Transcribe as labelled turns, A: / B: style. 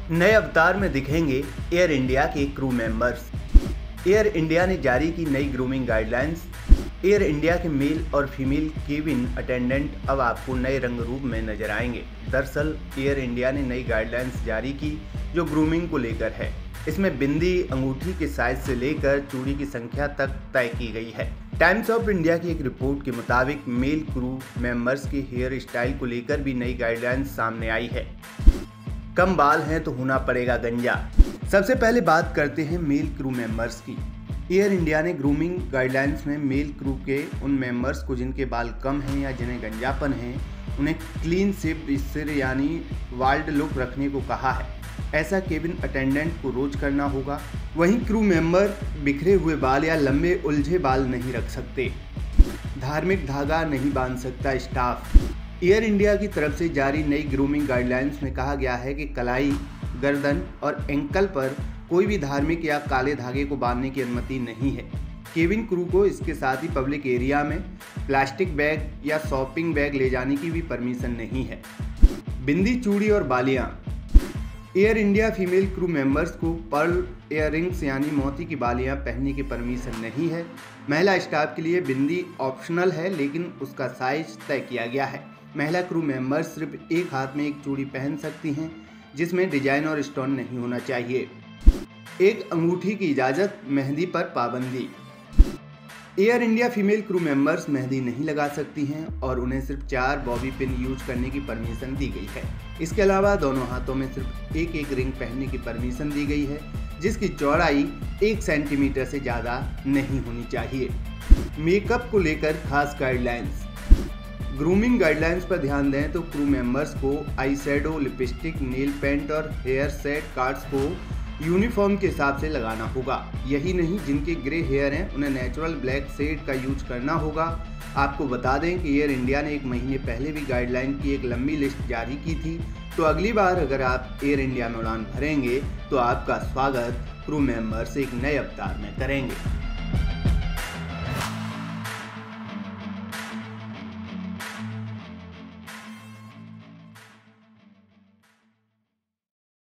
A: नए अवतार में दिखेंगे एयर इंडिया के क्रू मेंबर्स। एयर इंडिया ने जारी की नई ग्रूमिंग गाइडलाइंस। एयर इंडिया के मेल और फीमेल केबिन अटेंडेंट अब आपको नए रंग रूप में नजर आएंगे। दरअसल एयर इंडिया ने नई गाइडलाइंस जारी की जो ग्रूमिंग को लेकर है। इसमें बिंदी, अंगूठी के साइज से लेकर चूड़ी की संख्या तक तय की गई है। टाइम्स ऑफ इंडिया की एक रिपोर्ट के मुताबिक मेल क्रू मेंबर्स के हेयर स्टाइल को लेकर भी नई गाइडलाइंस सामने आई है। कम बाल हैं तो होना पड़ेगा गंजा। सबसे पहले बात करते हैं मेल क्रू मेंबर्स की। एयर इंडिया ने ग्रूमिंग गाइडलाइंस में मेल क्रू के उन मेंबर्स को जिनके बाल कम हैं या जिन्हें गंजापन है, उन्हें क्लीन शेव्ड सिर यानी वाल्ड लुक रखने को कहा है। ऐसा केबिन अटेंडेंट को रोज करना होगा। वहीं क्रू मेंबर बिखरे हुए बाल या लंबे उलझे बाल नहीं रख सकते। धार्मिक धागा नहीं बांध सकता स्टाफ। एयर इंडिया की तरफ से जारी नई ग्रूमिंग गाइडलाइंस में कहा गया है कि कलाई, गर्दन और एंकल पर कोई भी धार्मिक या काले धागे को बांधने की अनुमति नहीं है। केबिन क्रू को इसके साथ ही पब्लिक एरिया में प्लास्टिक बैग या शॉपिंग बैग ले जाने की भी परमिशन नहीं है। बिंदी, चूड़ी और बालियां। Air India female crew members को पर्ल इयररिंग्स यानी मोती की बालियां पहनने की परमिशन नहीं है। महिला स्टाफ के लिए बिंदी ऑप्शनल है, लेकिन उसका साइज तय किया गया है। महिला क्रू मेंबर्स सिर्फ एक हाथ में एक चूड़ी पहन सकती हैं, जिसमें डिजाइन और स्टोन नहीं होना चाहिए। एक अंगूठी की इजाज़त, मेहंदी पर पाबंदी। Air India female crew members mehndi नहीं लगा सकती हैं और उन्हें सिर्फ 4 बॉबी पिन यूज करने की परमिशन दी गई है। इसके अलावा दोनों हाथों में सिर्फ एक रिंग पहनने की परमिशन दी गई है, जिसकी चौड़ाई 1 सेंटीमीटर से ज़्यादा नहीं होनी चाहिए। मेकअप को लेकर खास गाइडलाइंस। ग्रूमिंग गाइडलाइंस पर ध्यान दें तो क्रू मेंबर्स को eye shadow, lipstick, nail paint और हेयर सेट कार्ड्स को यूनिफॉर्म के हिसाब से लगाना होगा। यही नहीं, जिनके ग्रे हेयर हैं उन्हें नेचुरल ब्लैक शेड का यूज करना होगा। आपको बता दें कि एयर इंडिया ने 1 महीने पहले भी गाइडलाइन की एक लंबी लिस्ट जारी की थी। तो अगली बार अगर आप एयर इंडिया में उड़ान भरेंगे तो आपका स्वागत क्रू मेंबर्स एक नए अवतार में करेंगे।